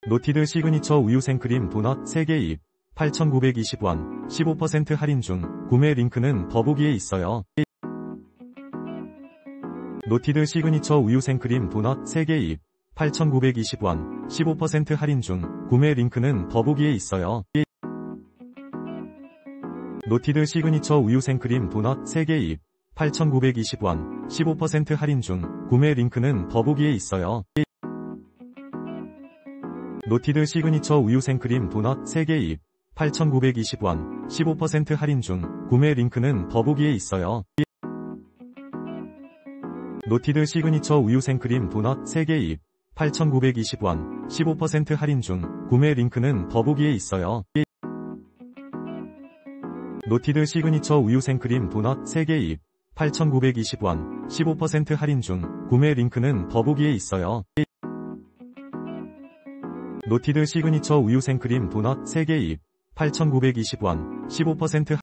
노티드 시그니처 우유 생크림 도넛 3개 입 8,920원 15% 할인 중. 구매 링크는 더보기에 있어요. 노티드 시그니처 우유 생크림 도넛 3개 입 8,920원 15% 할인 중. 구매 링크는 더보기에 있어요. 노티드 시그니처 우유 생크림 도넛 3개 입 8,920원 15% 할인 중. 구매 링크는 더보기에 있어요. 노티드 시그니처 우유 생크림 도넛 3개 입 8,920원 15% 할인 중. 구매 링크는 더보기에 있어요. 노티드 시그니처 우유 생크림 도넛 3개 입 8,920원 15% 할인 중. 구매 링크는 더보기에 있어요. 노티드 시그니처 우유 생크림 도넛 3개 입 8,920원 15% 할인 중. 구매 링크는 더보기에 있어요. 노티드 시그니처 우유 생크림 도넛 3개 입 8,920원 15%